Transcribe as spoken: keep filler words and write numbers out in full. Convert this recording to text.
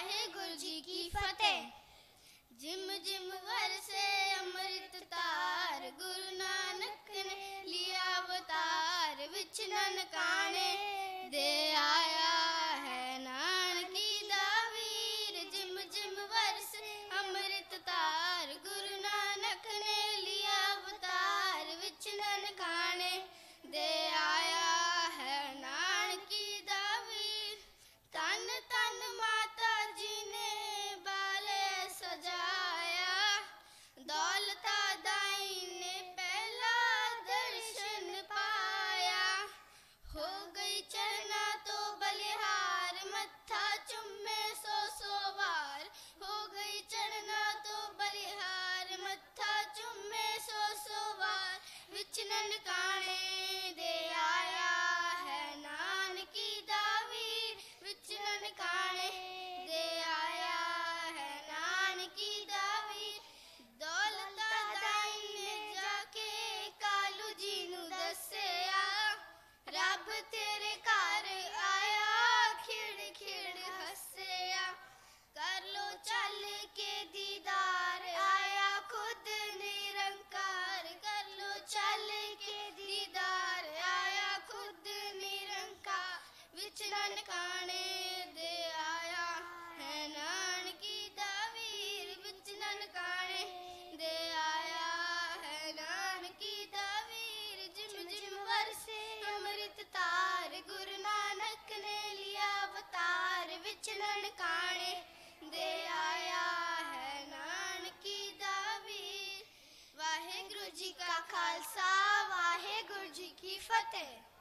वाहेगुरु जी की फतेह। Gym gym बरसे अमृत तार, गुरु नानक ने लिया अवतार। विच ननकाने दे आया है नानकी दा वीर। जिम जिम बरसे अमृत तार, गुरु नानक ने लिया अवतार। विच ननकाने दे आया है नानकी दा वीर। तन तन माता जी ने बाले सजाया, दौलता दाई ने पहला दर्शन पाया। हो गई चरना तो बलिहार, मत्था चुम्मे सौ सौ वार। हो गई चरना तो बलिहार, मत्था चुम्मे सौ सौ वार। विच ननकाने दे आया है नानकी दा वीर। विच ननकाने दे आया है नानकी दा वीर। दौलता दाई ने जाके कालू जी नू दस्सिया, रब तेरे घर आया खिड़ खिड़ हस्सिया। कर लो चल के दीदार, आया खुद निरंकार। कर लो चल के दीदार, आया खुद निरंकार। विच ननकाने दे आया है नानकी दा वीर। विच ननकाने दे आया है नानकी दा वीर। जिम जिम बरसे अमृत तार, गुरु नानक ने लिया अवतार। विच ननकाने दे आया है नानकी दा वीर। वाहेगुरु जी का खालसा, वाहेगुरु जी की फतेह।